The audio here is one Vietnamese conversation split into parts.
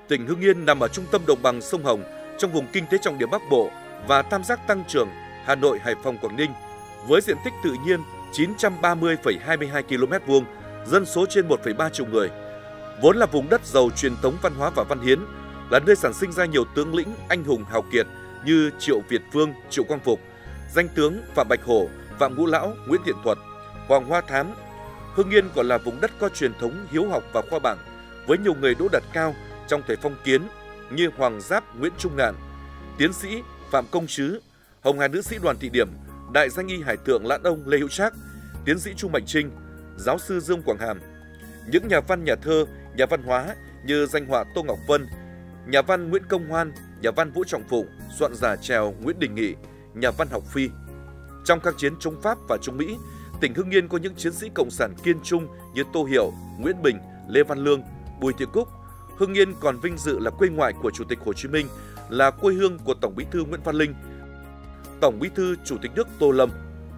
Tỉnh Hưng Yên nằm ở trung tâm đồng bằng sông Hồng, trong vùng kinh tế trọng điểm Bắc Bộ và tam giác tăng trưởng Hà Nội, Hải Phòng, Quảng Ninh, với diện tích tự nhiên 930,22 km², dân số trên 1,3 triệu người. Vốn là vùng đất giàu truyền thống văn hóa và văn hiến, là nơi sản sinh ra nhiều tướng lĩnh anh hùng hào kiệt như Triệu Việt Vương, Triệu Quang Phục, danh tướng Phạm Bạch Hổ, Phạm Ngũ Lão, Nguyễn Thiện Thuật, Hoàng Hoa Thám. Hưng Yên còn là vùng đất có truyền thống hiếu học và khoa bảng, với nhiều người đỗ đạt cao trong thời phong kiến như Hoàng Giáp Nguyễn Trung Ngạn, tiến sĩ Phạm Công Trứ, Hồng Hà nữ sĩ Đoàn Thị Điểm, đại danh y hải thượng Lãn Ông Lê Hữu Trác, tiến sĩ Chu Mạnh Trinh, giáo sư Dương Quảng Hàm. Những nhà văn, nhà thơ, nhà văn hóa như danh họa Tô Ngọc Vân, nhà văn Nguyễn Công Hoan, nhà văn Vũ Trọng Phụng, soạn giả chèo Nguyễn Đình Nghị, nhà văn Học Phi. Trong kháng chiến chống Pháp và chống Mỹ, tỉnh Hưng Yên có những chiến sĩ cộng sản kiên trung như Tô Hiểu, Nguyễn Bình, Lê Văn Lương, Bùi Thị Cúc. Hưng Yên còn vinh dự là quê ngoại của Chủ tịch Hồ Chí Minh, là quê hương của Tổng Bí thư Nguyễn Văn Linh, Tổng Bí thư Chủ tịch nước Tô Lâm.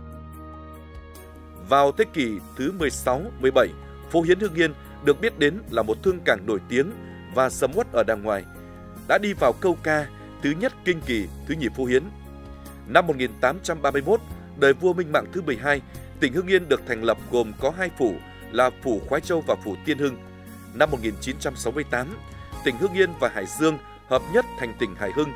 Vào thế kỷ thứ 16, 17, phố Hiến Hưng Yên được biết đến là một thương cảng nổi tiếng và sầm uất ở đàng ngoài, đã đi vào câu ca thứ nhất Kinh Kỳ, thứ nhì phố Hiến. Năm 1831, đời vua Minh Mạng thứ 12, tỉnh Hưng Yên được thành lập gồm có hai phủ là phủ Khoái Châu và phủ Tiên Hưng. Năm 1968, tỉnh Hưng Yên và Hải Dương hợp nhất thành tỉnh Hải Hưng.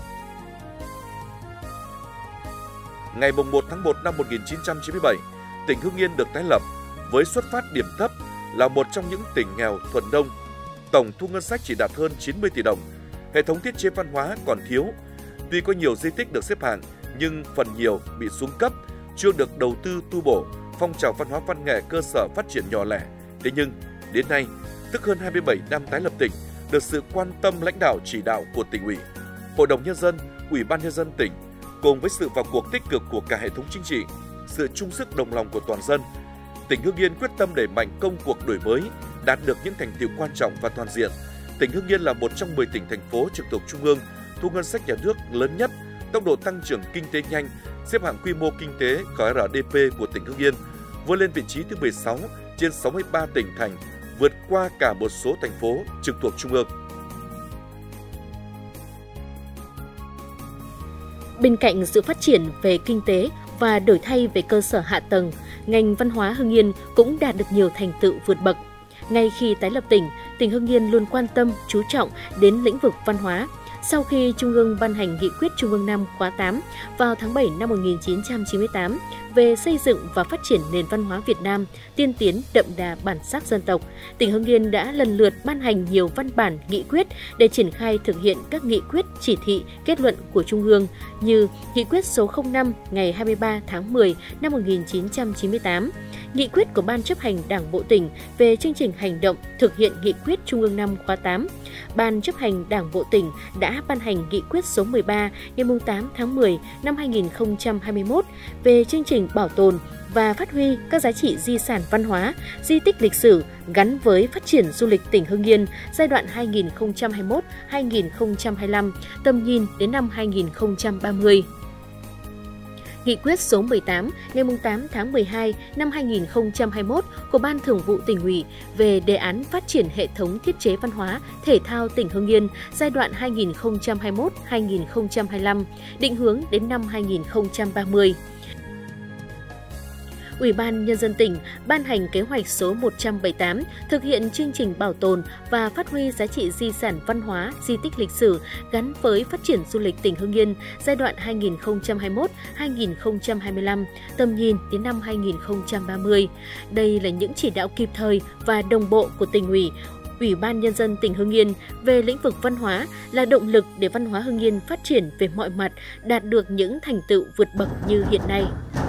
Ngày 1 tháng 1 năm 1997, tỉnh Hưng Yên được tái lập với xuất phát điểm thấp là một trong những tỉnh nghèo thuần nông. Tổng thu ngân sách chỉ đạt hơn 90 tỷ đồng. Hệ thống thiết chế văn hóa còn thiếu. Tuy có nhiều di tích được xếp hạng, nhưng phần nhiều bị xuống cấp, chưa được đầu tư tu bổ, phong trào văn hóa văn nghệ cơ sở phát triển nhỏ lẻ. Thế nhưng, đến nay, tức hơn 27 năm tái lập tỉnh, được sự quan tâm lãnh đạo chỉ đạo của tỉnh ủy, Hội đồng Nhân dân, Ủy ban Nhân dân tỉnh, cùng với sự vào cuộc tích cực của cả hệ thống chính trị, sự chung sức đồng lòng của toàn dân, tỉnh Hưng Yên quyết tâm đẩy mạnh công cuộc đổi mới, đạt được những thành tựu quan trọng và toàn diện. Tỉnh Hưng Yên là một trong 10 tỉnh thành phố trực thuộc trung ương, thu ngân sách nhà nước lớn nhất, tốc độ tăng trưởng kinh tế nhanh, xếp hạng quy mô kinh tế GRDP của tỉnh Hưng Yên vươn lên vị trí thứ 16 trên 63 tỉnh thành, vượt qua cả một số thành phố trực thuộc trung ương. Bên cạnh sự phát triển về kinh tế và đổi thay về cơ sở hạ tầng, ngành văn hóa Hưng Yên cũng đạt được nhiều thành tựu vượt bậc. Ngay khi tái lập tỉnh, tỉnh Hưng Yên luôn quan tâm, chú trọng đến lĩnh vực văn hóa. Sau khi Trung ương ban hành Nghị quyết Trung ương 5 khóa 8 vào tháng 7 năm 1998 về xây dựng và phát triển nền văn hóa Việt Nam tiên tiến đậm đà bản sắc dân tộc, tỉnh Hưng Yên đã lần lượt ban hành nhiều văn bản nghị quyết để triển khai thực hiện các nghị quyết, chỉ thị, kết luận của Trung ương như Nghị quyết số 05 ngày 23 tháng 10 năm 1998, Nghị quyết của Ban chấp hành Đảng bộ tỉnh về chương trình hành động thực hiện Nghị quyết Trung ương 5 khóa 8. Ban chấp hành Đảng bộ tỉnh đã ban hành Nghị quyết số 13 ngày 8 tháng 10 năm 2021 về chương trình bảo tồn và phát huy các giá trị di sản văn hóa, di tích lịch sử gắn với phát triển du lịch tỉnh Hưng Yên giai đoạn 2021-2025, tầm nhìn đến năm 2030. Nghị quyết số 18 ngày 8 tháng 12 năm 2021 của Ban Thường vụ Tỉnh ủy về đề án phát triển hệ thống thiết chế văn hóa, thể thao tỉnh Hưng Yên giai đoạn 2021-2025, định hướng đến năm 2030. Ủy ban Nhân dân tỉnh ban hành kế hoạch số 178 thực hiện chương trình bảo tồn và phát huy giá trị di sản văn hóa, di tích lịch sử gắn với phát triển du lịch tỉnh Hưng Yên giai đoạn 2021-2025, tầm nhìn đến năm 2030. Đây là những chỉ đạo kịp thời và đồng bộ của tỉnh ủy, Ủy ban Nhân dân tỉnh Hưng Yên về lĩnh vực văn hóa là động lực để văn hóa Hưng Yên phát triển về mọi mặt, đạt được những thành tựu vượt bậc như hiện nay.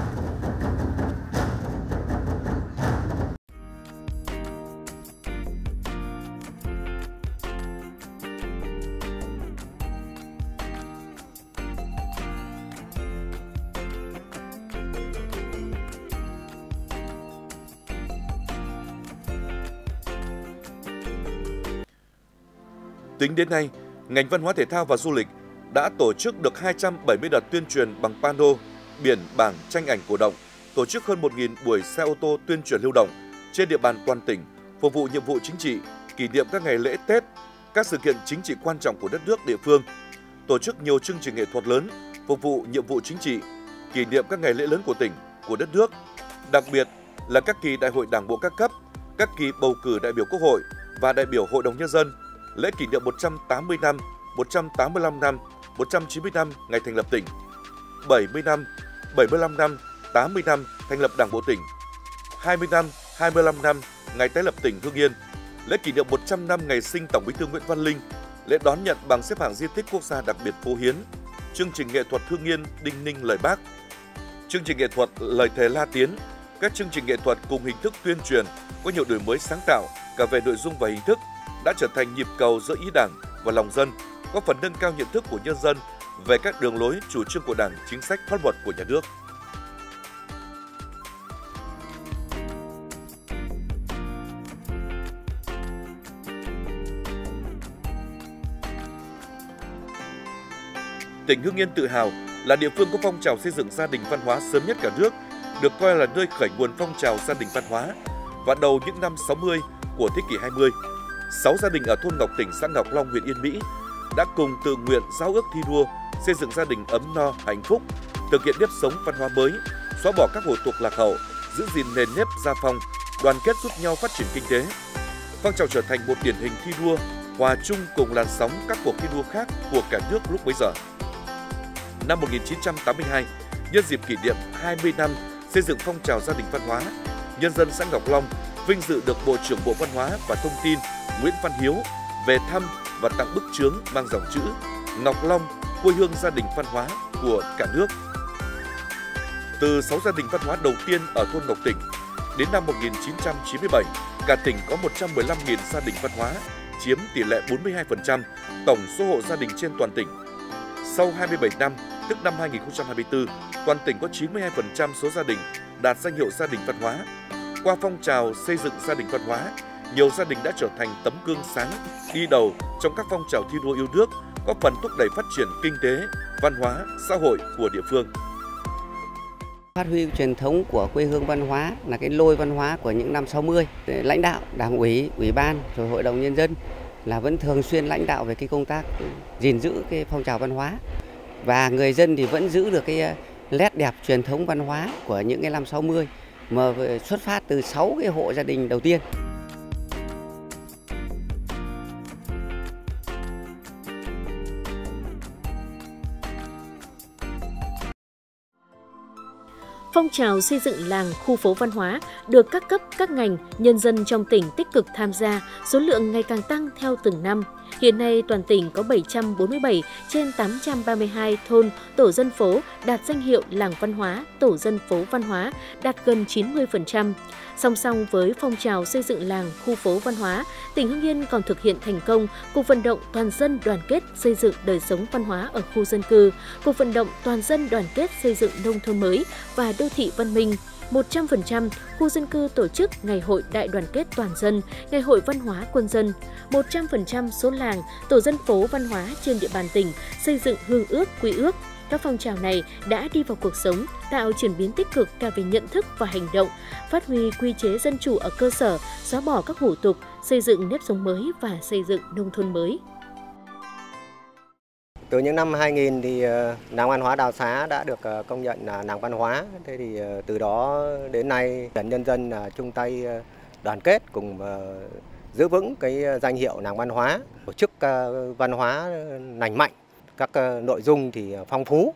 Tính đến nay, ngành văn hóa thể thao và du lịch đã tổ chức được 270 đợt tuyên truyền bằng pano, biển, bảng, tranh ảnh cổ động, tổ chức hơn 1.000 buổi xe ô tô tuyên truyền lưu động trên địa bàn toàn tỉnh, phục vụ nhiệm vụ chính trị, kỷ niệm các ngày lễ Tết, các sự kiện chính trị quan trọng của đất nước địa phương, tổ chức nhiều chương trình nghệ thuật lớn phục vụ nhiệm vụ chính trị, kỷ niệm các ngày lễ lớn của tỉnh, của đất nước, đặc biệt là các kỳ đại hội Đảng bộ các cấp, các kỳ bầu cử đại biểu Quốc hội và đại biểu Hội đồng Nhân dân, lễ kỷ niệm 180 năm, 185 năm, 190 năm ngày thành lập tỉnh, 70 năm, 75 năm, 80 năm thành lập Đảng bộ tỉnh, 20 năm, 25 năm ngày tái lập tỉnh Hưng Yên, lễ kỷ niệm 100 năm ngày sinh Tổng Bí thư Nguyễn Văn Linh, lễ đón nhận bằng xếp hạng di tích quốc gia đặc biệt Phố Hiến, chương trình nghệ thuật Hưng Yên Đinh Ninh lời Bác, chương trình nghệ thuật Lời thề La Tiến, các chương trình nghệ thuật cùng hình thức tuyên truyền có nhiều đổi mới sáng tạo cả về nội dung và hình thức đã trở thành nhịp cầu giữa ý Đảng và lòng dân, góp phần nâng cao nhận thức của nhân dân về các đường lối, chủ trương của Đảng, chính sách, pháp luật của nhà nước. Tỉnh Hưng Yên tự hào là địa phương có phong trào xây dựng gia đình văn hóa sớm nhất cả nước, được coi là nơi khởi nguồn phong trào gia đình văn hóa. Và đầu những năm 60 của thế kỷ 20, 6 gia đình ở thôn Ngọc Tỉnh, xã Ngọc Long, huyện Yên Mỹ đã cùng tự nguyện giao ước thi đua xây dựng gia đình ấm no, hạnh phúc, thực hiện nếp sống văn hóa mới, xóa bỏ các hủ tục lạc hậu, giữ gìn nền nếp gia phong, đoàn kết giúp nhau phát triển kinh tế. Phong trào trở thành một điển hình thi đua hòa chung cùng làn sóng các cuộc thi đua khác của cả nước lúc bấy giờ. Năm 1982, nhân dịp kỷ niệm 20 năm xây dựng phong trào gia đình văn hóa, nhân dân xã Ngọc Long vinh dự được Bộ trưởng Bộ Văn hóa và Thông tin Nguyễn Văn Hiếu về thăm và tặng bức chướng mang dòng chữ Ngọc Long, quê hương gia đình văn hóa của cả nước. Từ 6 gia đình văn hóa đầu tiên ở thôn Ngọc Tỉnh, đến năm 1997, cả tỉnh có 115.000 gia đình văn hóa, chiếm tỷ lệ 42% tổng số hộ gia đình trên toàn tỉnh. Sau 27 năm, tức năm 2024, toàn tỉnh có 92% số gia đình đạt danh hiệu gia đình văn hóa. Qua phong trào xây dựng gia đình văn hóa, nhiều gia đình đã trở thành tấm gương sáng, đi đầu trong các phong trào thi đua yêu nước, góp phần thúc đẩy phát triển kinh tế, văn hóa, xã hội của địa phương. Phát huy truyền thống của quê hương văn hóa là cái lôi văn hóa của những năm 60. Lãnh đạo, Đảng ủy, Ủy ban, rồi Hội đồng Nhân dân là vẫn thường xuyên lãnh đạo về cái công tác gìn giữ cái phong trào văn hóa. Và người dân thì vẫn giữ được cái nét đẹp truyền thống văn hóa của những cái năm 60 mà xuất phát từ 6 cái hộ gia đình đầu tiên. Phong trào xây dựng làng, khu phố văn hóa được các cấp, các ngành, nhân dân trong tỉnh tích cực tham gia, số lượng ngày càng tăng theo từng năm. Hiện nay, toàn tỉnh có 747 trên 832 thôn, tổ dân phố đạt danh hiệu làng văn hóa, tổ dân phố văn hóa, đạt gần 90%. Song song với phong trào xây dựng làng, khu phố văn hóa, tỉnh Hưng Yên còn thực hiện thành công cuộc vận động toàn dân đoàn kết xây dựng đời sống văn hóa ở khu dân cư, cuộc vận động toàn dân đoàn kết xây dựng nông thôn mới và đô thị văn minh. 100% khu dân cư tổ chức ngày hội đại đoàn kết toàn dân, ngày hội văn hóa quân dân. 100% số làng, tổ dân phố văn hóa trên địa bàn tỉnh xây dựng hương ước, quy ước. Các phong trào này đã đi vào cuộc sống, tạo chuyển biến tích cực cả về nhận thức và hành động, phát huy quy chế dân chủ ở cơ sở, xóa bỏ các hủ tục, xây dựng nếp sống mới và xây dựng nông thôn mới. Từ những năm 2000 thì làng văn hóa Đào Xá đã được công nhận là làng văn hóa. Thế thì từ đó đến nay nhân dân chung tay đoàn kết cùng giữ vững cái danh hiệu làng văn hóa, tổ chức văn hóa lành mạnh, các nội dung thì phong phú.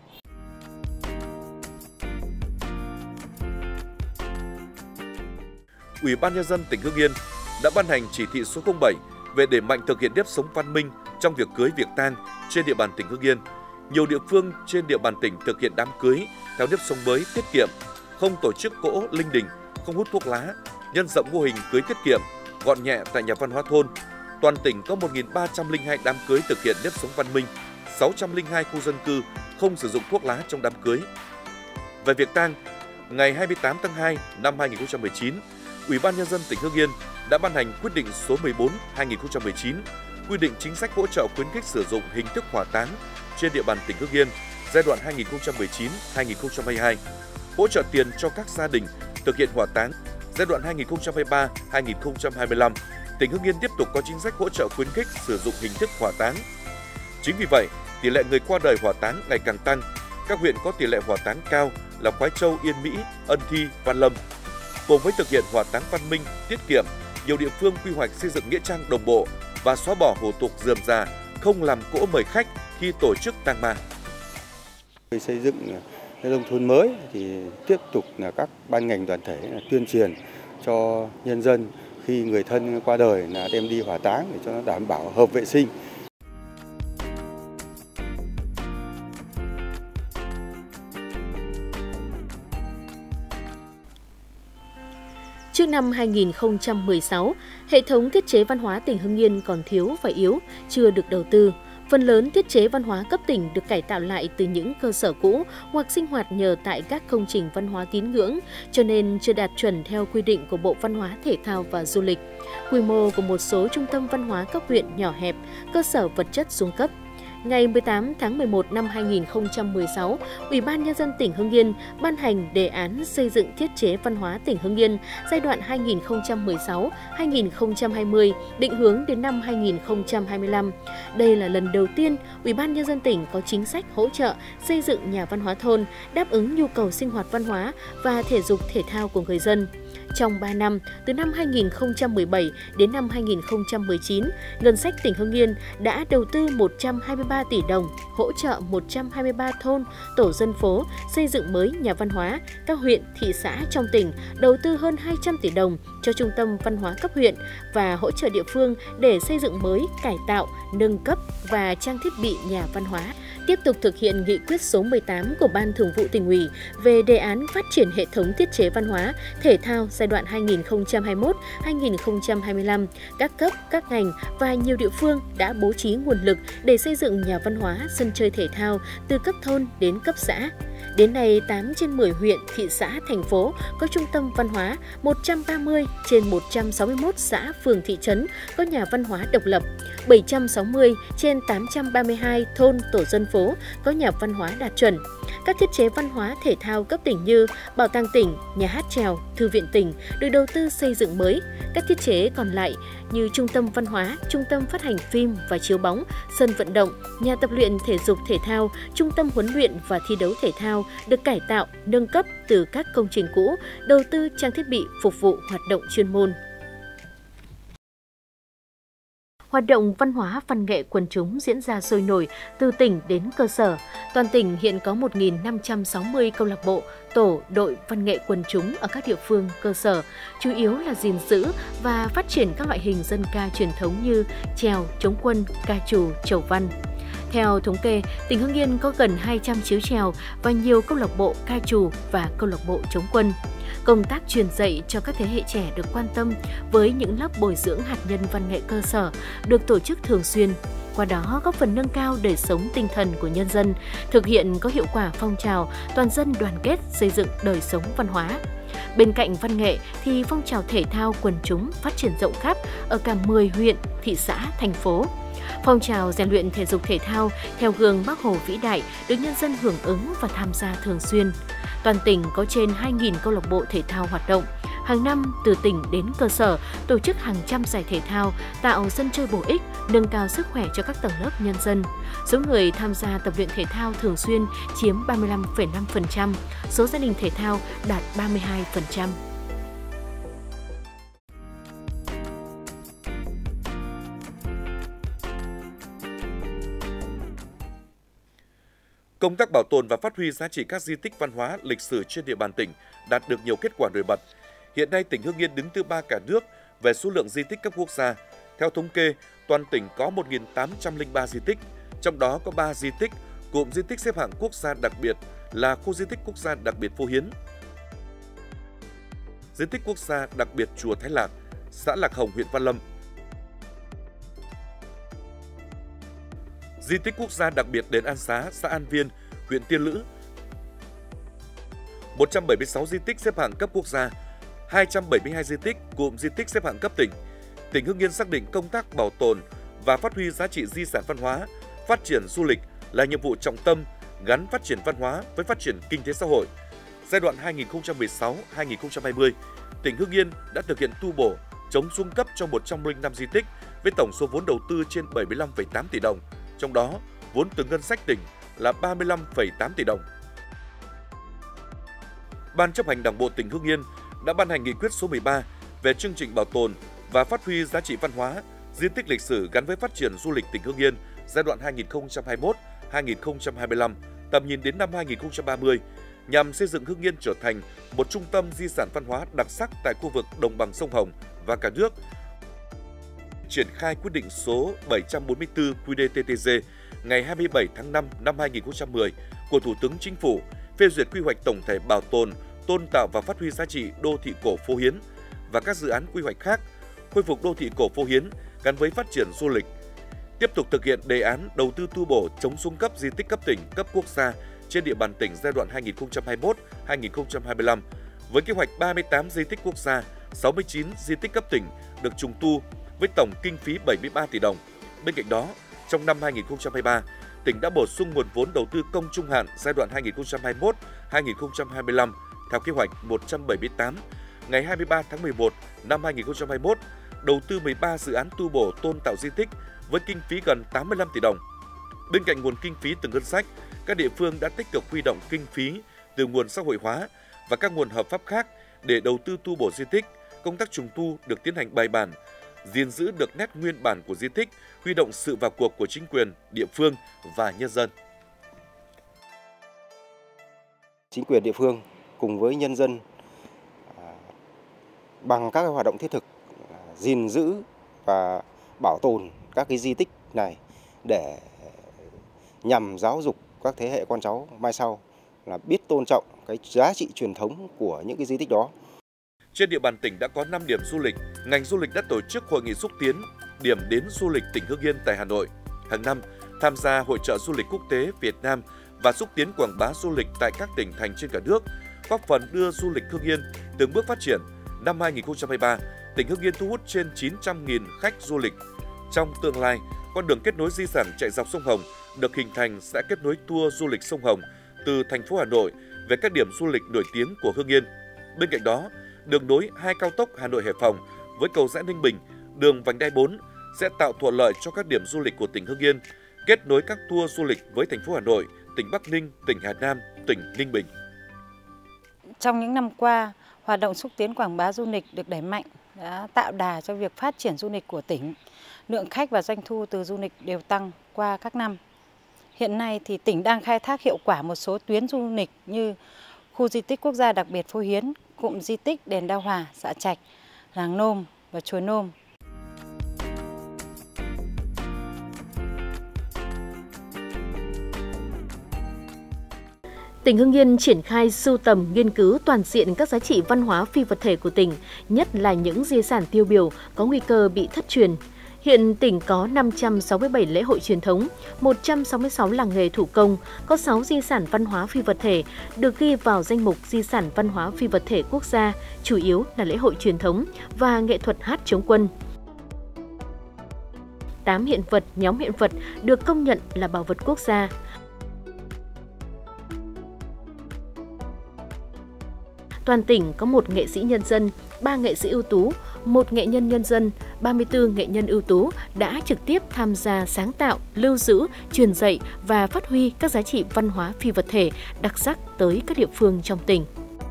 Ủy ban Nhân dân tỉnh Hưng Yên đã ban hành chỉ thị số 07 về đẩy mạnh thực hiện nếp sống văn minh trong việc cưới, việc tang trên địa bàn tỉnh Hưng Yên. Nhiều địa phương trên địa bàn tỉnh thực hiện đám cưới theo nếp sống mới, tiết kiệm, không tổ chức cỗ linh đình, không hút thuốc lá, nhân rộng mô hình cưới tiết kiệm, gọn nhẹ tại nhà văn hóa thôn. Toàn tỉnh có 1.302 đám cưới thực hiện nếp sống văn minh, 602 khu dân cư không sử dụng thuốc lá trong đám cưới. Về việc tang, ngày 28 tháng 2 năm 2019, Ủy ban Nhân dân tỉnh Hưng Yên đã ban hành quyết định số 14/2019 quy định chính sách hỗ trợ khuyến khích sử dụng hình thức hỏa táng trên địa bàn tỉnh Hưng Yên giai đoạn 2019-2022, hỗ trợ tiền cho các gia đình thực hiện hỏa táng giai đoạn 2023-2025 tỉnh Hưng Yên tiếp tục có chính sách hỗ trợ khuyến khích sử dụng hình thức hỏa táng. Chính vì vậy, tỷ lệ người qua đời hỏa táng ngày càng tăng. Các huyện có tỷ lệ hỏa táng cao là Khoái Châu, Yên Mỹ, Ân Thi, Văn Lâm. Cùng với thực hiện hỏa táng văn minh, tiết kiệm, nhiều địa phương quy hoạch xây dựng nghĩa trang đồng bộ và xóa bỏ hủ tục rườm rà, không làm cỗ mời khách khi tổ chức tang ma. Xây dựng nông thôn mới thì tiếp tục là các ban ngành đoàn thể tuyên truyền cho nhân dân khi người thân qua đời là đem đi hỏa táng để cho nó đảm bảo hợp vệ sinh. Trước năm 2016, hệ thống thiết chế văn hóa tỉnh Hưng Yên còn thiếu và yếu, chưa được đầu tư. Phần lớn thiết chế văn hóa cấp tỉnh được cải tạo lại từ những cơ sở cũ hoặc sinh hoạt nhờ tại các công trình văn hóa tín ngưỡng, cho nên chưa đạt chuẩn theo quy định của Bộ Văn hóa, Thể thao và Du lịch. Quy mô của một số trung tâm văn hóa cấp huyện nhỏ hẹp, cơ sở vật chất xuống cấp. Ngày 18 tháng 11 năm 2016, Ủy ban Nhân dân tỉnh Hưng Yên ban hành đề án xây dựng thiết chế văn hóa tỉnh Hưng Yên giai đoạn 2016-2020, định hướng đến năm 2025. Đây là lần đầu tiên Ủy ban Nhân dân tỉnh có chính sách hỗ trợ xây dựng nhà văn hóa thôn, đáp ứng nhu cầu sinh hoạt văn hóa và thể dục thể thao của người dân. Trong 3 năm, từ năm 2017 đến năm 2019, ngân sách tỉnh Hưng Yên đã đầu tư 123 tỷ đồng, hỗ trợ 123 thôn, tổ dân phố xây dựng mới nhà văn hóa. Các huyện, thị xã trong tỉnh đầu tư hơn 200 tỷ đồng cho trung tâm văn hóa cấp huyện và hỗ trợ địa phương để xây dựng mới, cải tạo, nâng cấp và trang thiết bị nhà văn hóa. Tiếp tục thực hiện nghị quyết số 18 của Ban Thường vụ Tỉnh ủy về đề án phát triển hệ thống thiết chế văn hóa, thể thao giai đoạn 2021-2025, các cấp, các ngành và nhiều địa phương đã bố trí nguồn lực để xây dựng nhà văn hóa, sân chơi thể thao từ cấp thôn đến cấp xã. Đến nay, 8 trên 10 huyện, thị xã, thành phố có trung tâm văn hóa, 130 trên 161 xã, phường, thị trấn có nhà văn hóa độc lập, 760 trên 832 thôn, tổ dân phố có nhà văn hóa đạt chuẩn. Các thiết chế văn hóa thể thao cấp tỉnh như Bảo tàng tỉnh, Nhà hát chèo, Thư viện tỉnh được đầu tư xây dựng mới. Các thiết chế còn lại như Trung tâm văn hóa, Trung tâm phát hành phim và chiếu bóng, sân vận động, nhà tập luyện thể dục thể thao, Trung tâm huấn luyện và thi đấu thể thao được cải tạo, nâng cấp từ các công trình cũ, đầu tư trang thiết bị phục vụ hoạt động chuyên môn. Hoạt động văn hóa văn nghệ quần chúng diễn ra sôi nổi từ tỉnh đến cơ sở. Toàn tỉnh hiện có 1.560 câu lạc bộ, tổ, đội văn nghệ quần chúng ở các địa phương cơ sở, chủ yếu là gìn giữ và phát triển các loại hình dân ca truyền thống như chèo, trống quân, ca trù, chầu văn. Theo thống kê, tỉnh Hưng Yên có gần 200 chiếu chèo và nhiều câu lạc bộ ca trù và câu lạc bộ trống quân. Công tác truyền dạy cho các thế hệ trẻ được quan tâm với những lớp bồi dưỡng hạt nhân văn nghệ cơ sở được tổ chức thường xuyên. Qua đó góp phần nâng cao đời sống tinh thần của nhân dân, thực hiện có hiệu quả phong trào toàn dân đoàn kết xây dựng đời sống văn hóa. Bên cạnh văn nghệ thì phong trào thể thao quần chúng phát triển rộng khắp ở cả 10 huyện, thị xã, thành phố. Phong trào rèn luyện thể dục thể thao theo gương Bác Hồ vĩ đại được nhân dân hưởng ứng và tham gia thường xuyên. Toàn tỉnh có trên 2.000 câu lạc bộ thể thao hoạt động. Hàng năm, từ tỉnh đến cơ sở, tổ chức hàng trăm giải thể thao, tạo sân chơi bổ ích, nâng cao sức khỏe cho các tầng lớp nhân dân. Số người tham gia tập luyện thể thao thường xuyên chiếm 35,5%, số gia đình thể thao đạt 32%. Công tác bảo tồn và phát huy giá trị các di tích văn hóa lịch sử trên địa bàn tỉnh đạt được nhiều kết quả nổi bật. Hiện nay, tỉnh Hưng Yên đứng thứ 3 cả nước về số lượng di tích cấp quốc gia. Theo thống kê, toàn tỉnh có 1.803 di tích, trong đó có 3 di tích cụm di tích xếp hạng quốc gia đặc biệt là khu di tích quốc gia đặc biệt Phú Hiến, di tích quốc gia đặc biệt Chùa Thái Lạc, xã Lạc Hồng, huyện Văn Lâm, di tích quốc gia đặc biệt Đền An Xá, xã An Viên, huyện Tiên Lữ, 176 di tích xếp hạng cấp quốc gia, 272 di tích cụm di tích xếp hạng cấp tỉnh. Tỉnh Hưng Yên xác định công tác bảo tồn và phát huy giá trị di sản văn hóa, phát triển du lịch là nhiệm vụ trọng tâm gắn phát triển văn hóa với phát triển kinh tế xã hội. Giai đoạn 2016-2020, tỉnh Hưng Yên đã thực hiện tu bổ, chống xuống cấp cho 105 di tích với tổng số vốn đầu tư trên 75,8 tỷ đồng, trong đó vốn từ ngân sách tỉnh là 35,8 tỷ đồng. Ban chấp hành Đảng bộ tỉnh Hưng Yên đã ban hành nghị quyết số 13 về chương trình bảo tồn và phát huy giá trị văn hóa, di tích lịch sử gắn với phát triển du lịch tỉnh Hưng Yên giai đoạn 2021-2025, tầm nhìn đến năm 2030, nhằm xây dựng Hưng Yên trở thành một trung tâm di sản văn hóa đặc sắc tại khu vực đồng bằng sông Hồng và cả nước. Triển khai quyết định số 744 QĐ-TTG ngày 27 tháng 5 năm 2010 của Thủ tướng Chính phủ phê duyệt quy hoạch tổng thể bảo tồn, tôn tạo và phát huy giá trị đô thị cổ Phố Hiến và các dự án quy hoạch khác, khôi phục đô thị cổ Phố Hiến gắn với phát triển du lịch. Tiếp tục thực hiện đề án đầu tư tu bổ chống xuống cấp di tích cấp tỉnh, cấp quốc gia trên địa bàn tỉnh giai đoạn 2021-2025 với kế hoạch 38 di tích quốc gia, 69 di tích cấp tỉnh được trùng tu với tổng kinh phí 73 tỷ đồng. Bên cạnh đó, trong năm 2023, tỉnh đã bổ sung nguồn vốn đầu tư công trung hạn giai đoạn 2021-2025 theo kế hoạch 178 ngày 23 tháng 11 năm 2021, đầu tư 13 dự án tu bổ tôn tạo di tích với kinh phí gần 85 tỷ đồng. Bên cạnh nguồn kinh phí từ ngân sách, các địa phương đã tích cực huy động kinh phí từ nguồn xã hội hóa và các nguồn hợp pháp khác để đầu tư tu bổ di tích. Công tác trùng tu được tiến hành bài bản, gìn giữ được nét nguyên bản của di tích, huy động sự vào cuộc của chính quyền, địa phương và nhân dân. Chính quyền địa phương cùng với nhân dân bằng các hoạt động thiết thực gìn giữ và bảo tồn các cái di tích này để nhằm giáo dục các thế hệ con cháu mai sau là biết tôn trọng cái giá trị truyền thống của những cái di tích đó. Trên địa bàn tỉnh đã có 5 điểm du lịch, ngành du lịch đã tổ chức hội nghị xúc tiến điểm đến du lịch tỉnh Hưng Yên tại Hà Nội. Hàng năm, tham gia hội chợ du lịch quốc tế Việt Nam và xúc tiến quảng bá du lịch tại các tỉnh thành trên cả nước, góp phần đưa du lịch Hưng Yên từng bước phát triển. Năm 2023, tỉnh Hưng Yên thu hút trên 900.000 khách du lịch. Trong tương lai, con đường kết nối di sản chạy dọc sông Hồng được hình thành sẽ kết nối tour du lịch sông Hồng từ thành phố Hà Nội về các điểm du lịch nổi tiếng của Hưng Yên. Bên cạnh đó, đường nối hai cao tốc Hà Nội - Hải Phòng với cầu Giẽ - Ninh Bình, đường vành đai 4 sẽ tạo thuận lợi cho các điểm du lịch của tỉnh Hưng Yên, kết nối các tour du lịch với thành phố Hà Nội, tỉnh Bắc Ninh, tỉnh Hà Nam, tỉnh Ninh Bình. Trong những năm qua, hoạt động xúc tiến quảng bá du lịch được đẩy mạnh đã tạo đà cho việc phát triển du lịch của tỉnh. Lượng khách và doanh thu từ du lịch đều tăng qua các năm. Hiện nay thì tỉnh đang khai thác hiệu quả một số tuyến du lịch như khu di tích quốc gia đặc biệt Phố Hiến, cụm di tích đền Đao Hòa, xã Trạch, làng Nôm và chùa Nôm. Tỉnh Hưng Yên triển khai sưu tầm, nghiên cứu toàn diện các giá trị văn hóa phi vật thể của tỉnh, nhất là những di sản tiêu biểu có nguy cơ bị thất truyền. Hiện tỉnh có 567 lễ hội truyền thống, 166 làng nghề thủ công, có 6 di sản văn hóa phi vật thể được ghi vào danh mục di sản văn hóa phi vật thể quốc gia, chủ yếu là lễ hội truyền thống và nghệ thuật hát chống quân. 8 hiện vật, nhóm hiện vật được công nhận là bảo vật quốc gia. Toàn tỉnh có 1 nghệ sĩ nhân dân, 3 nghệ sĩ ưu tú, 1 nghệ nhân nhân dân, 34 nghệ nhân ưu tú đã trực tiếp tham gia sáng tạo, lưu giữ, truyền dạy và phát huy các giá trị văn hóa phi vật thể đặc sắc tới các địa phương trong tỉnh.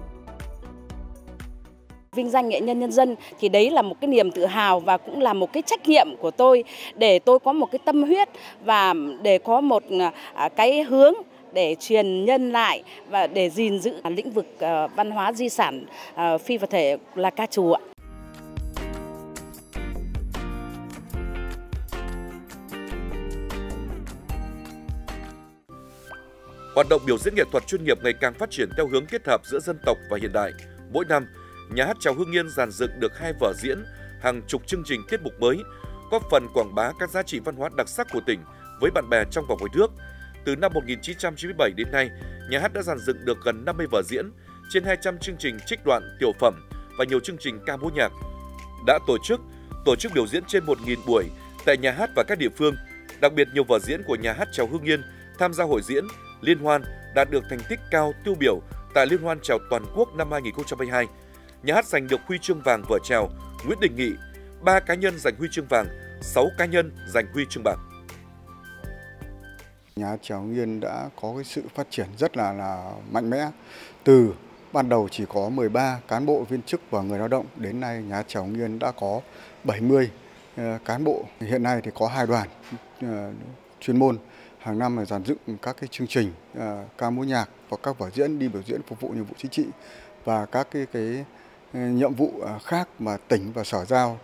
Vinh danh nghệ nhân nhân dân thì đấy là một cái niềm tự hào và cũng là một cái trách nhiệm của tôi để tôi có một cái tâm huyết và để có một cái hướng để truyền nhân lại và để gìn giữ lĩnh vực văn hóa di sản phi vật thể là ca trù ạ. Hoạt động biểu diễn nghệ thuật chuyên nghiệp ngày càng phát triển theo hướng kết hợp giữa dân tộc và hiện đại. Mỗi năm, Nhà hát Chèo Hưng Yên dàn dựng được 2 vở diễn, hàng chục chương trình tiết mục mới, góp phần quảng bá các giá trị văn hóa đặc sắc của tỉnh với bạn bè trong và ngoài nước. Từ năm 1997 đến nay, nhà hát đã dàn dựng được gần 50 vở diễn, trên 200 chương trình trích đoạn, tiểu phẩm và nhiều chương trình ca múa nhạc. Đã tổ chức biểu diễn trên 1.000 buổi tại nhà hát và các địa phương. Đặc biệt nhiều vở diễn của Nhà hát Chèo Hưng Yên tham gia hội diễn, liên hoan đạt được thành tích cao tiêu biểu tại Liên hoan chèo toàn quốc năm 2022. Nhà hát giành được huy chương vàng vở chèo Nguyễn Đình Nghị, 3 cá nhân giành huy chương vàng, 6 cá nhân giành huy chương bạc. Nhà hát chèo Hưng Yên đã có cái sự phát triển rất là mạnh mẽ. Từ ban đầu chỉ có 13 cán bộ viên chức và người lao động, đến nay nhà hát chèo Hưng Yên đã có 70 cán bộ. Hiện nay thì có 2 đoàn chuyên môn, hàng năm là dàn dựng các cái chương trình ca múa nhạc và các vở diễn đi biểu diễn phục vụ nhiệm vụ chính trị và các cái nhiệm vụ khác mà tỉnh và sở giao.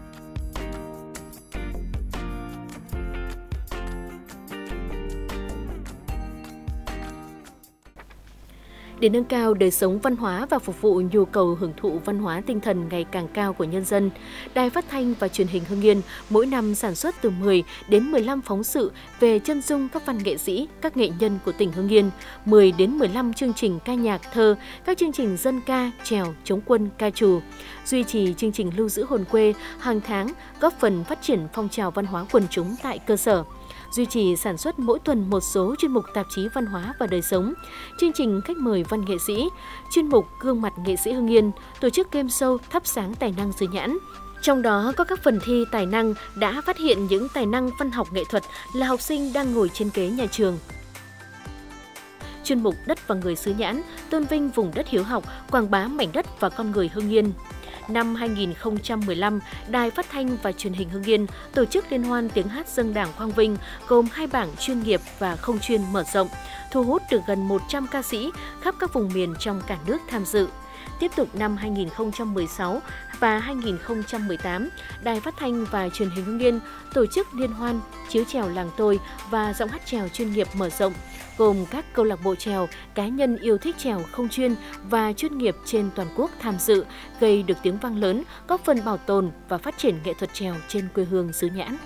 Để nâng cao đời sống văn hóa và phục vụ nhu cầu hưởng thụ văn hóa tinh thần ngày càng cao của nhân dân, Đài Phát thanh và Truyền hình Hưng Yên mỗi năm sản xuất từ 10 đến 15 phóng sự về chân dung các văn nghệ sĩ, các nghệ nhân của tỉnh Hưng Yên, 10 đến 15 chương trình ca nhạc thơ, các chương trình dân ca, chèo, chống quân, ca trù, duy trì chương trình lưu giữ hồn quê hàng tháng, góp phần phát triển phong trào văn hóa quần chúng tại cơ sở. Duy trì sản xuất mỗi tuần một số chuyên mục tạp chí văn hóa và đời sống, chương trình khách mời văn nghệ sĩ, chuyên mục gương mặt nghệ sĩ Hưng Yên, tổ chức game show thắp sáng tài năng xứ Nhãn. Trong đó có các phần thi tài năng đã phát hiện những tài năng văn học nghệ thuật là học sinh đang ngồi trên ghế nhà trường. Chuyên mục Đất và người xứ Nhãn tôn vinh vùng đất hiếu học, quảng bá mảnh đất và con người Hưng Yên. Năm 2015, Đài Phát thanh và Truyền hình Hưng Yên tổ chức liên hoan tiếng hát dâng Đảng Quang Vinh gồm 2 bảng chuyên nghiệp và không chuyên mở rộng, thu hút được gần 100 ca sĩ khắp các vùng miền trong cả nước tham dự. Tiếp tục năm 2016 và 2018, Đài Phát thanh và Truyền hình Hưng Yên tổ chức liên hoan chiếu chèo làng tôi và giọng hát chèo chuyên nghiệp mở rộng, gồm các câu lạc bộ chèo, cá nhân yêu thích chèo không chuyên và chuyên nghiệp trên toàn quốc tham dự, gây được tiếng vang lớn, góp phần bảo tồn và phát triển nghệ thuật chèo trên quê hương xứ Nhãn.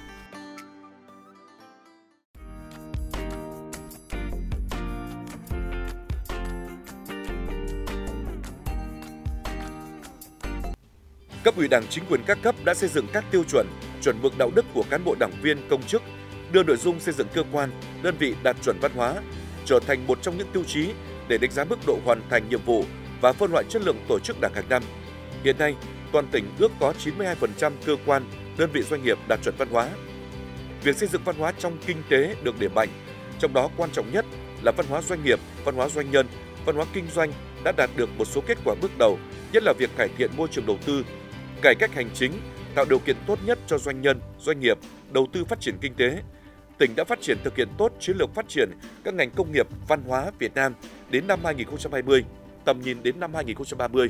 Cấp ủy Đảng, chính quyền các cấp đã xây dựng các tiêu chuẩn, chuẩn mực đạo đức của cán bộ đảng viên, công chức, đưa nội dung xây dựng cơ quan, đơn vị đạt chuẩn văn hóa trở thành một trong những tiêu chí để đánh giá mức độ hoàn thành nhiệm vụ và phân loại chất lượng tổ chức đảng hàng năm. Hiện nay, toàn tỉnh ước có 92% cơ quan, đơn vị doanh nghiệp đạt chuẩn văn hóa. Việc xây dựng văn hóa trong kinh tế được đẩy mạnh, trong đó quan trọng nhất là văn hóa doanh nghiệp, văn hóa doanh nhân, văn hóa kinh doanh đã đạt được một số kết quả bước đầu, nhất là việc cải thiện môi trường đầu tư, cải cách hành chính, tạo điều kiện tốt nhất cho doanh nhân, doanh nghiệp đầu tư phát triển kinh tế. Tỉnh đã phát triển thực hiện tốt chiến lược phát triển các ngành công nghiệp văn hóa Việt Nam đến năm 2020, tầm nhìn đến năm 2030.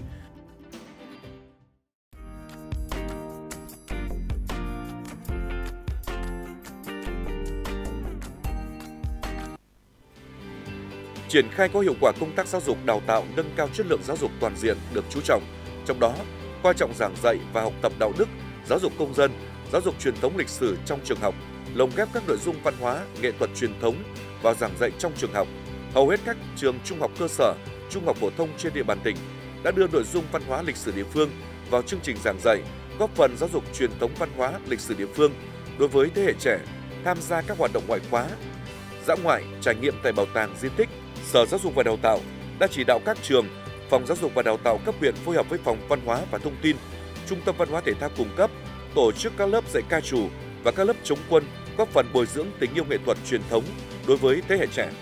Triển khai có hiệu quả công tác giáo dục đào tạo, nâng cao chất lượng giáo dục toàn diện được chú trọng, trong đó coi trọng giảng dạy và học tập đạo đức, giáo dục công dân, giáo dục truyền thống lịch sử trong trường học, lồng ghép các nội dung văn hóa, nghệ thuật truyền thống vào giảng dạy trong trường học. Hầu hết các trường trung học cơ sở, trung học phổ thông trên địa bàn tỉnh đã đưa nội dung văn hóa lịch sử địa phương vào chương trình giảng dạy, góp phần giáo dục truyền thống văn hóa lịch sử địa phương đối với thế hệ trẻ, tham gia các hoạt động ngoại khóa, dã ngoại, trải nghiệm tại bảo tàng, di tích. Sở Giáo dục và Đào tạo đã chỉ đạo các trường, Phòng Giáo dục và Đào tạo cấp huyện phối hợp với Phòng Văn hóa và Thông tin, Trung tâm Văn hóa Thể thao cung cấp, tổ chức các lớp dạy ca trù và các lớp chống quân, góp phần bồi dưỡng tình yêu nghệ thuật truyền thống đối với thế hệ trẻ.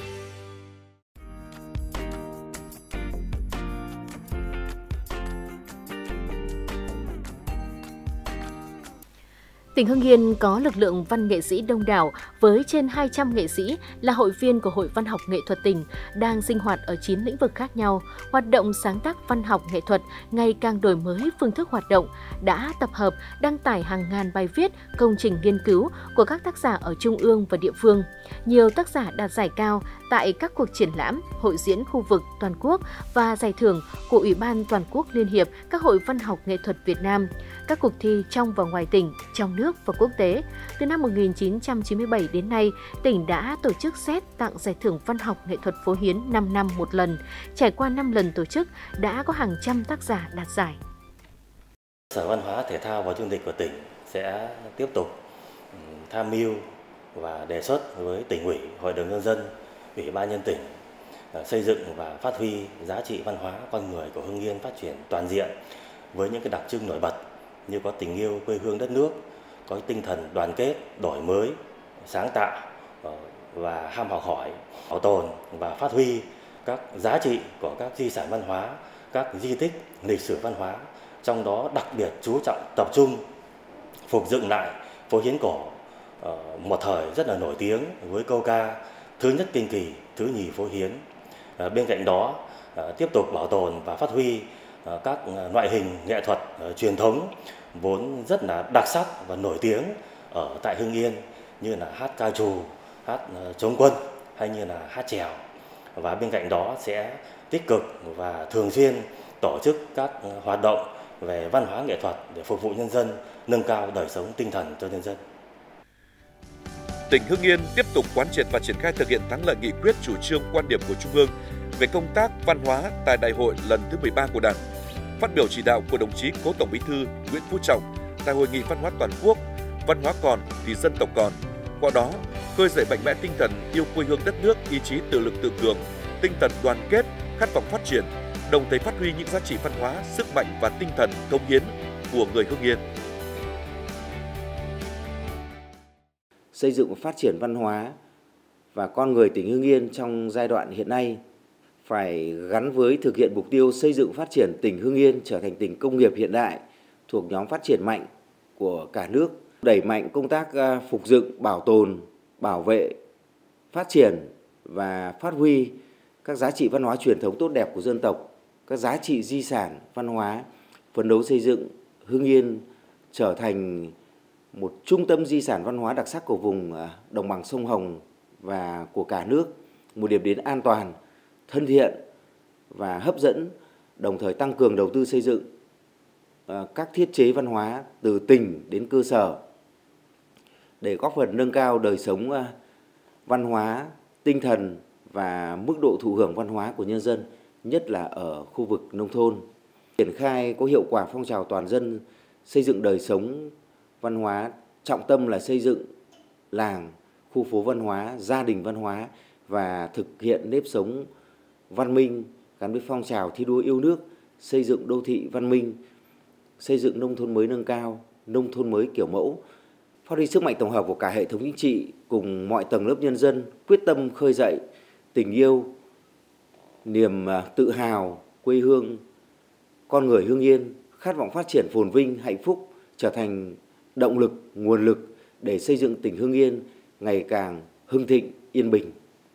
Tỉnh Hưng Yên có lực lượng văn nghệ sĩ đông đảo với trên 200 nghệ sĩ là hội viên của Hội Văn học Nghệ thuật tỉnh, đang sinh hoạt ở 9 lĩnh vực khác nhau. Hoạt động sáng tác văn học nghệ thuật ngày càng đổi mới phương thức hoạt động, đã tập hợp, đăng tải hàng ngàn bài viết, công trình nghiên cứu của các tác giả ở trung ương và địa phương. Nhiều tác giả đạt giải cao tại các cuộc triển lãm, hội diễn khu vực toàn quốc và giải thưởng của Ủy ban Toàn quốc Liên hiệp các hội văn học nghệ thuật Việt Nam, các cuộc thi trong và ngoài tỉnh, trong nước và quốc tế. Từ năm 1997 đến nay, tỉnh đã tổ chức xét tặng giải thưởng văn học nghệ thuật Phố Hiến 5 năm một lần. Trải qua 5 lần tổ chức, đã có hàng trăm tác giả đạt giải. Sở Văn hóa, Thể thao và Du lịch của tỉnh sẽ tiếp tục tham mưu và đề xuất với tỉnh ủy, Hội đồng nhân dân, Ủy ban nhân tỉnh xây dựng và phát huy giá trị văn hóa con người của Hưng Yên phát triển toàn diện với những cái đặc trưng nổi bật như có tình yêu quê hương đất nước, có tinh thần đoàn kết, đổi mới, sáng tạo và ham học hỏi, bảo tồn và phát huy các giá trị của các di sản văn hóa, các di tích lịch sử văn hóa, trong đó đặc biệt chú trọng tập trung phục dựng lại phố Hiến cổ một thời rất là nổi tiếng với câu ca thứ nhất kinh kỳ, thứ nhì phố Hiến. Bên cạnh đó tiếp tục bảo tồn và phát huy các loại hình nghệ thuật truyền thống vốn rất là đặc sắc và nổi tiếng ở tại Hưng Yên, như là hát ca trù, hát chống quân hay như là hát chèo. Và bên cạnh đó sẽ tích cực và thường xuyên tổ chức các hoạt động về văn hóa nghệ thuật để phục vụ nhân dân, nâng cao đời sống tinh thần cho nhân dân. Tỉnh Hưng Yên tiếp tục quán triệt và triển khai thực hiện thắng lợi nghị quyết, chủ trương, quan điểm của Trung ương về công tác văn hóa tại Đại hội lần thứ 13 của Đảng. Phát biểu chỉ đạo của đồng chí Cố Tổng Bí thư Nguyễn Phú Trọng tại Hội nghị Văn hóa Toàn quốc, văn hóa còn thì dân tộc còn. Qua đó, khơi dậy mạnh mẽ tinh thần yêu quê hương đất nước, ý chí tự lực tự cường, tinh thần đoàn kết, khát vọng phát triển, đồng thời phát huy những giá trị văn hóa, sức mạnh và tinh thần cống hiến của người Hưng Yên. Xây dựng và phát triển văn hóa và con người tỉnh Hưng Yên trong giai đoạn hiện nay phải gắn với thực hiện mục tiêu xây dựng phát triển tỉnh Hưng Yên trở thành tỉnh công nghiệp hiện đại thuộc nhóm phát triển mạnh của cả nước, đẩy mạnh công tác phục dựng, bảo tồn, bảo vệ, phát triển và phát huy các giá trị văn hóa truyền thống tốt đẹp của dân tộc, các giá trị di sản văn hóa, phấn đấu xây dựng Hưng Yên trở thành một trung tâm di sản văn hóa đặc sắc của vùng đồng bằng sông Hồng và của cả nước, một điểm đến an toàn, thân thiện và hấp dẫn, đồng thời tăng cường đầu tư xây dựng các thiết chế văn hóa từ tỉnh đến cơ sở để góp phần nâng cao đời sống văn hóa, tinh thần và mức độ thụ hưởng văn hóa của nhân dân, nhất là ở khu vực nông thôn. Triển khai có hiệu quả phong trào toàn dân xây dựng đời sống văn hóa, trọng tâm là xây dựng làng, khu phố văn hóa, gia đình văn hóa và thực hiện nếp sống văn minh gắn với phong trào thi đua yêu nước, xây dựng đô thị văn minh, xây dựng nông thôn mới nâng cao, nông thôn mới kiểu mẫu, phát huy sức mạnh tổng hợp của cả hệ thống chính trị cùng mọi tầng lớp nhân dân, quyết tâm khơi dậy tình yêu, niềm tự hào quê hương, con người Hưng Yên, khát vọng phát triển phồn vinh, hạnh phúc, trở thành động lực, nguồn lực để xây dựng tỉnh Hưng Yên ngày càng hưng thịnh, yên bình.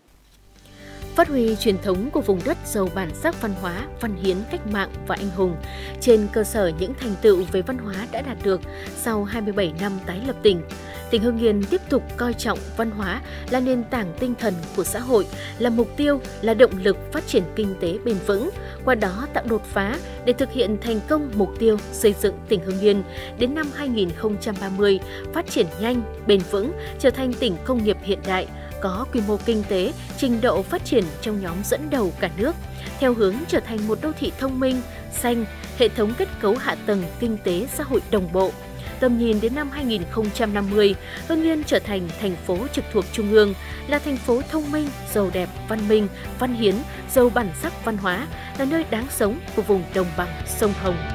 Phát huy truyền thống của vùng đất giàu bản sắc văn hóa, văn hiến, cách mạng và anh hùng. Trên cơ sở những thành tựu về văn hóa đã đạt được sau 27 năm tái lập tỉnh, tỉnh Hưng Yên tiếp tục coi trọng văn hóa là nền tảng tinh thần của xã hội, là mục tiêu, là động lực phát triển kinh tế bền vững, qua đó tạo đột phá để thực hiện thành công mục tiêu xây dựng tỉnh Hưng Yên đến năm 2030 phát triển nhanh, bền vững, trở thành tỉnh công nghiệp hiện đại, có quy mô kinh tế, trình độ phát triển trong nhóm dẫn đầu cả nước, theo hướng trở thành một đô thị thông minh, xanh, hệ thống kết cấu hạ tầng kinh tế xã hội đồng bộ. Tầm nhìn đến năm 2050, Hưng Yên trở thành thành phố trực thuộc Trung ương, là thành phố thông minh, giàu đẹp, văn minh, văn hiến, giàu bản sắc văn hóa, là nơi đáng sống của vùng đồng bằng sông Hồng.